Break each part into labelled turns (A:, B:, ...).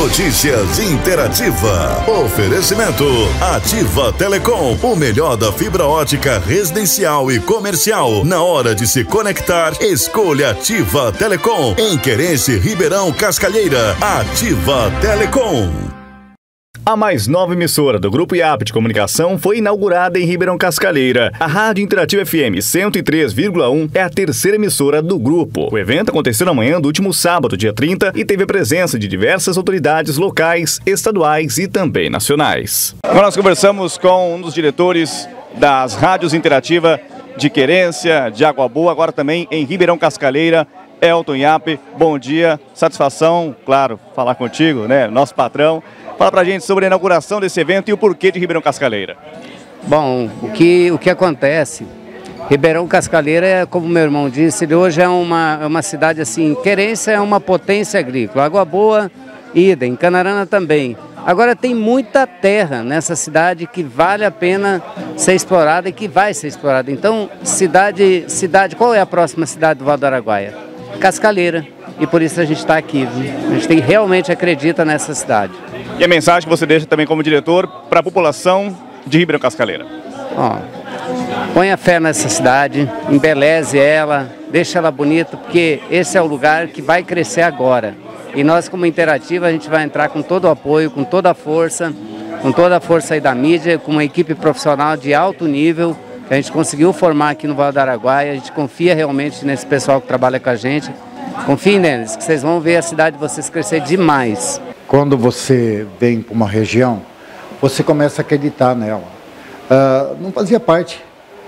A: Notícias Interativa. Oferecimento Ativa Telecom, o melhor da fibra ótica residencial e comercial. Na hora de se conectar, escolha Ativa Telecom. Em Querência, Ribeirão Cascalheira. Ativa Telecom.
B: A mais nova emissora do Grupo IAP de Comunicação foi inaugurada em Ribeirão Cascalheira. A Rádio Interativa FM 103,1 é a terceira emissora do grupo. O evento aconteceu na manhã do último sábado, dia 30, e teve a presença de diversas autoridades locais, estaduais e também nacionais. Nós conversamos com um dos diretores das rádios Interativa de Querência, de Água Boa, agora também em Ribeirão Cascalheira. Elton Iap, bom dia, satisfação, claro, falar contigo, né, nosso patrão. Fala pra gente sobre a inauguração desse evento e o porquê de Ribeirão Cascalheira.
C: Bom, o que acontece, Ribeirão Cascalheira, como meu irmão disse, ele hoje é uma cidade assim, Querência é uma potência agrícola, Água Boa, idem, Canarana também. Agora tem muita terra nessa cidade que vale a pena ser explorada e que vai ser explorada. Então, cidade, qual é a próxima cidade do Vale do Araguaia? Cascalheira, e por isso a gente está aqui, viu? A gente realmente acredita nessa cidade.
B: E a mensagem que você deixa também como diretor para a população de Ribeirão Cascalheira?
C: Ó, ponha fé nessa cidade, embeleze ela, deixa ela bonita, porque esse é o lugar que vai crescer agora. E nós, como Interativa, a gente vai entrar com todo o apoio, com toda a força aí da mídia, com uma equipe profissional de alto nível, que a gente conseguiu formar aqui no Vale do Araguaia. A gente confia realmente nesse pessoal que trabalha com a gente. Confiem neles, que vocês vão ver a cidade de vocês crescer demais.
D: Quando você vem para uma região, você começa a acreditar nela. Não fazia parte.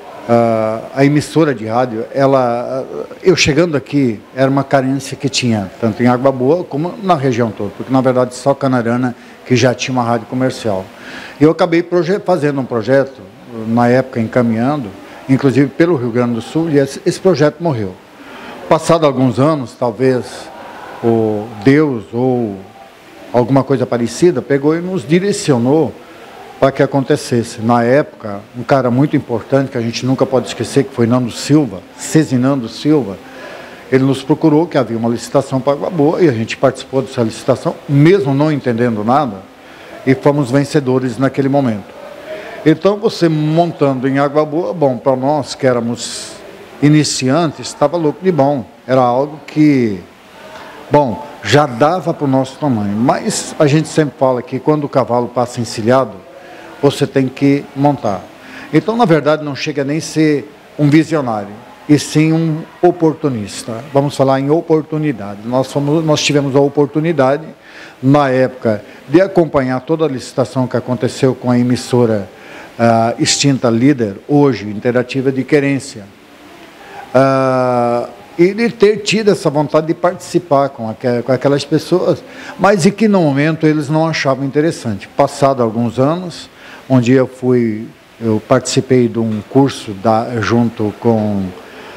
D: A emissora de rádio, eu chegando aqui, era uma carência que tinha, tanto em Água Boa como na região toda, porque na verdade só Canarana que já tinha uma rádio comercial. Eu acabei fazendo um projeto, na época encaminhando, inclusive pelo Rio Grande do Sul, e esse projeto morreu. Passado alguns anos, talvez o Deus ou alguma coisa parecida pegou e nos direcionou para que acontecesse. Na época, um cara muito importante que a gente nunca pode esquecer, que foi Nando Silva, Cezinando Silva, ele nos procurou que havia uma licitação para Água Boa e a gente participou dessa licitação, mesmo não entendendo nada, e fomos vencedores naquele momento. Então, você montando em Água Boa, bom, para nós que éramos iniciantes, estava louco de bom. Era algo que, bom, já dava para o nosso tamanho. Mas a gente sempre fala que quando o cavalo passa encilhado, você tem que montar. Então, na verdade, não chega nem a ser um visionário, e sim um oportunista. Vamos falar em oportunidade. Nós tivemos a oportunidade, na época, de acompanhar toda a licitação que aconteceu com a emissora extinta Líder, hoje Interativa de Querência. E de ter tido essa vontade de participar com aquelas pessoas, mas em que no momento eles não achavam interessante. Passado alguns anos, um dia eu participei de um curso junto com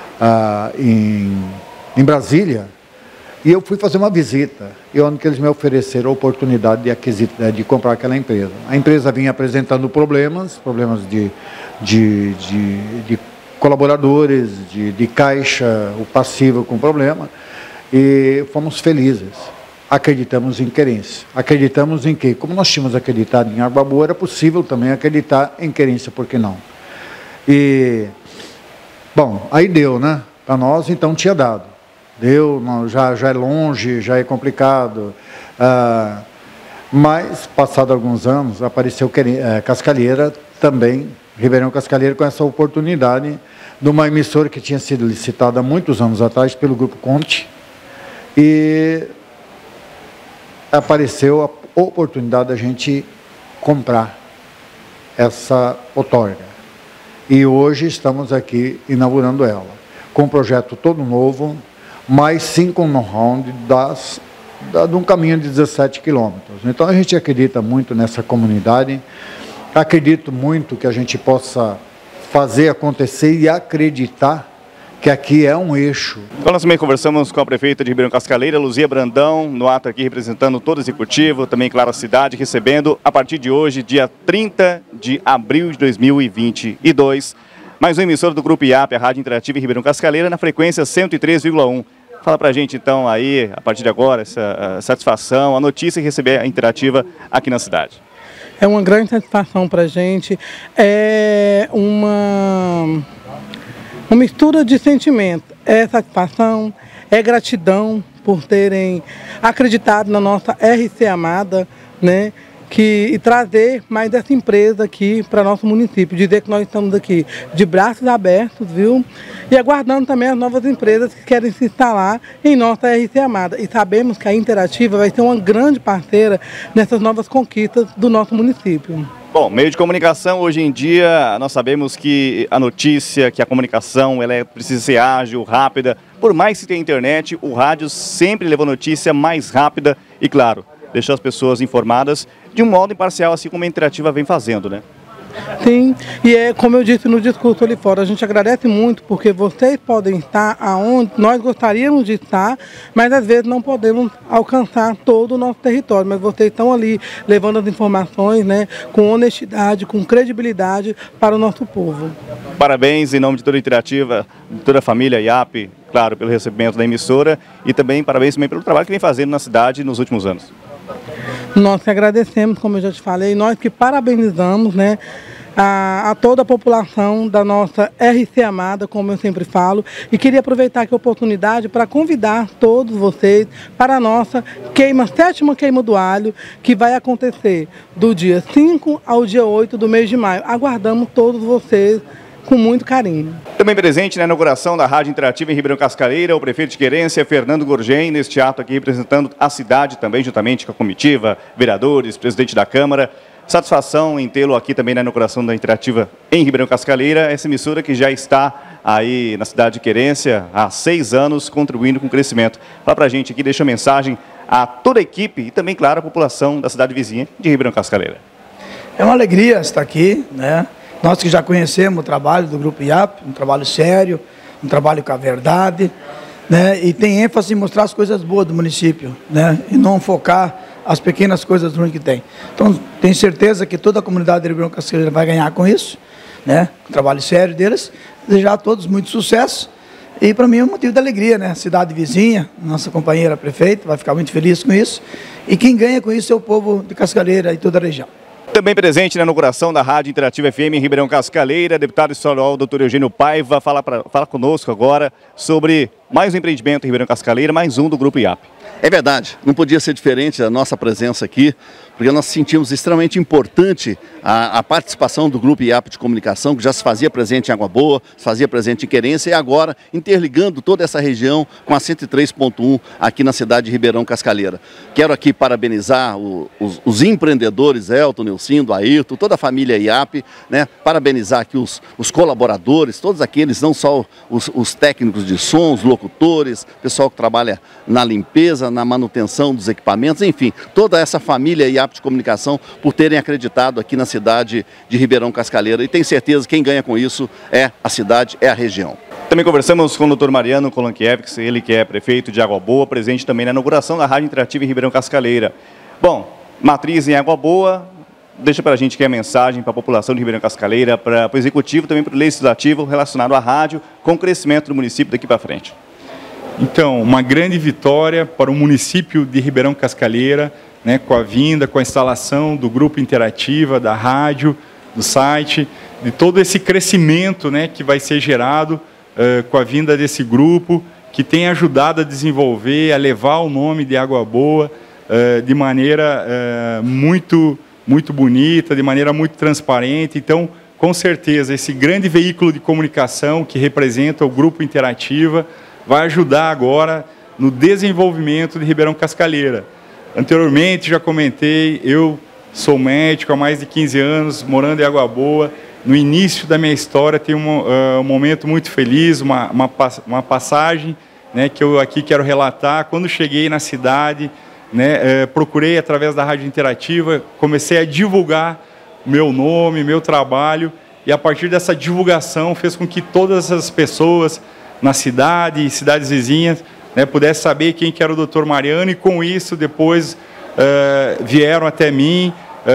D: em Brasília, e eu fui fazer uma visita, e onde que eles me ofereceram a oportunidade de comprar aquela empresa. A empresa vinha apresentando problemas de colaboradores, de caixa, o passivo com problema, e fomos felizes. Acreditamos em Querência. Acreditamos em que, como nós tínhamos acreditado em Água Boa, era possível também acreditar em Querência, por que não? E, bom, aí deu, né? Para nós, então, tinha dado. Deu, já é longe, já é complicado. Mas, passado alguns anos, apareceu Cascalheira também, Ribeirão Cascalheira, com essa oportunidade de uma emissora que tinha sido licitada há muitos anos atrás pelo Grupo Conte, e apareceu a oportunidade da gente comprar essa outorga. E hoje estamos aqui inaugurando ela, com um projeto todo novo, mas sim com know-how de um caminho de 17 quilômetros. Então a gente acredita muito nessa comunidade. Acredito muito que a gente possa fazer acontecer e acreditar que aqui é um eixo.
B: Então nós também conversamos com a prefeita de Ribeirão Cascalheira, Luzia Brandão, no ato aqui representando todo o executivo, também, claro, a cidade, recebendo a partir de hoje, dia 30 de abril de 2022, mais uma emissora do Grupo IAP, a Rádio Interativa em Ribeirão Cascalheira, na frequência 103,1. Fala pra gente então aí, a partir de agora, essa satisfação, a notícia de receber a Interativa aqui na cidade.
E: É uma grande satisfação pra gente, é uma mistura de sentimento, é satisfação, é gratidão por terem acreditado na nossa RC Amada, né? E trazer mais dessa empresa aqui para nosso município, dizer que nós estamos aqui de braços abertos, viu? E aguardando também as novas empresas que querem se instalar em nossa RC Amada. E sabemos que a Interativa vai ser uma grande parceira nessas novas conquistas do nosso município.
B: Bom, meio de comunicação, hoje em dia, nós sabemos que a notícia, que a comunicação, ela precisa ser ágil, rápida. Por mais que tenha internet, o rádio sempre levou notícia mais rápida e, claro, deixar as pessoas informadas de um modo imparcial, assim como a Interativa vem fazendo, né?
E: Sim, e é como eu disse no discurso ali fora, a gente agradece muito porque vocês podem estar aonde nós gostaríamos de estar, mas às vezes não podemos alcançar todo o nosso território, mas vocês estão ali levando as informações, né, com honestidade, com credibilidade para o nosso povo.
B: Parabéns em nome de toda a Interativa, de toda a família IAP, claro, pelo recebimento da emissora e também parabéns também pelo trabalho que vem fazendo na cidade nos últimos anos.
E: Nós que agradecemos, como eu já te falei, nós que parabenizamos, né, a toda a população da nossa RC Amada, como eu sempre falo, e queria aproveitar aqui a oportunidade para convidar todos vocês para a nossa sétima queima do alho, que vai acontecer do dia 5 ao dia 8 do mês de maio. Aguardamos todos vocês com muito carinho.
B: Também presente na inauguração da Rádio Interativa em Ribeirão Cascaleira, o prefeito de Querência, Fernando Gorgen, neste ato aqui representando a cidade também, juntamente com a comitiva, vereadores, presidente da Câmara. Satisfação em tê-lo aqui também na inauguração da Interativa em Ribeirão Cascaleira, essa emissora que já está aí na cidade de Querência há 6 anos, contribuindo com o crescimento. Fala pra gente aqui, deixa uma mensagem a toda a equipe e também, claro, a população da cidade vizinha de Ribeirão Cascaleira.
F: É uma alegria estar aqui, né? Nós que já conhecemos o trabalho do Grupo IAP, um trabalho sério, um trabalho com a verdade, né? E tem ênfase em mostrar as coisas boas do município, né? E não focar as pequenas coisas ruins que tem. Então, tenho certeza que toda a comunidade de Ribeirão Cascaleira vai ganhar com isso, né? O trabalho sério deles. Desejar a todos muito sucesso. E para mim é um motivo de alegria, né? Cidade vizinha, nossa companheira prefeita, vai ficar muito feliz com isso. E quem ganha com isso é o povo de Cascaleira e toda a região.
B: Também presente na inauguração da Rádio Interativa FM em Ribeirão Cascaleira, deputado estadual Dr. Eugênio Paiva, fala conosco agora sobre mais um empreendimento em Ribeirão Cascaleira, mais um do Grupo IAP.
G: É verdade, não podia ser diferente a nossa presença aqui, porque nós sentimos extremamente importante a participação do Grupo IAP de Comunicação, que já se fazia presente em Água Boa, se fazia presente em Querência e agora interligando toda essa região com a 103.1 aqui na cidade de Ribeirão Cascaleira. Quero aqui parabenizar os empreendedores, Elton, Nilcindo, Ayrton, toda a família IAP, né? Parabenizar aqui os colaboradores, todos aqueles, não só os técnicos de som, os locutores, pessoal que trabalha na limpeza, na manutenção dos equipamentos, enfim, toda essa família IAP de Comunicação por terem acreditado aqui na cidade de Ribeirão Cascaleira. E tenho certeza que quem ganha com isso é a cidade, é a região.
B: Também conversamos com o Dr. Mariano Kolankiewicz, ele que é prefeito de Água Boa, presente também na inauguração da Rádio Interativa em Ribeirão Cascaleira. Bom, matriz em Água Boa, deixa para a gente aqui a mensagem para a população de Ribeirão Cascaleira, para o Executivo, também para o Legislativo, relacionado à rádio, com o crescimento do município daqui para frente.
H: Então, uma grande vitória para o município de Ribeirão Cascaleira, né, com a vinda, com a instalação do Grupo Interativa, da rádio, do site, de todo esse crescimento, né, que vai ser gerado com a vinda desse grupo, que tem ajudado a desenvolver, a levar o nome de Água Boa de maneira muito bonita, de maneira muito transparente. Então, com certeza, esse grande veículo de comunicação que representa o Grupo Interativa vai ajudar agora no desenvolvimento de Ribeirão Cascaleira. Anteriormente, já comentei, eu sou médico há mais de 15 anos, morando em Água Boa. No início da minha história, tem um momento muito feliz, uma passagem, né, que eu aqui quero relatar. Quando cheguei na cidade, né, procurei, através da Rádio Interativa, comecei a divulgar meu nome, meu trabalho, e a partir dessa divulgação fez com que todas as pessoas na cidade e cidades vizinhas, né, pudessem saber quem que era o Dr. Mariano, e com isso depois vieram até mim.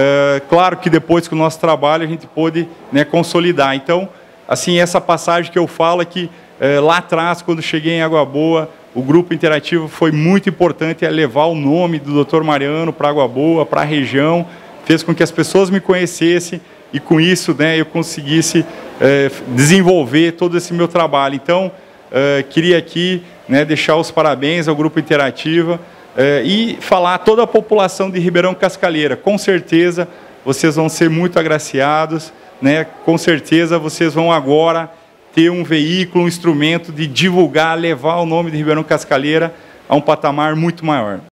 H: Claro que depois com o nosso trabalho a gente pôde, né, consolidar. Então, assim, essa passagem que eu falo é que lá atrás, quando cheguei em Água Boa, o Grupo Interativo foi muito importante, levar o nome do Dr. Mariano para Água Boa, para a região, fez com que as pessoas me conhecessem e com isso, né, eu conseguisse desenvolver todo esse meu trabalho. Então, queria aqui, né, deixar os parabéns ao Grupo Interativa e falar a toda a população de Ribeirão Cascalheira. Com certeza, vocês vão ser muito agraciados, né? Com certeza, vocês vão agora ter um veículo, um instrumento de divulgar, levar o nome de Ribeirão Cascalheira a um patamar muito maior.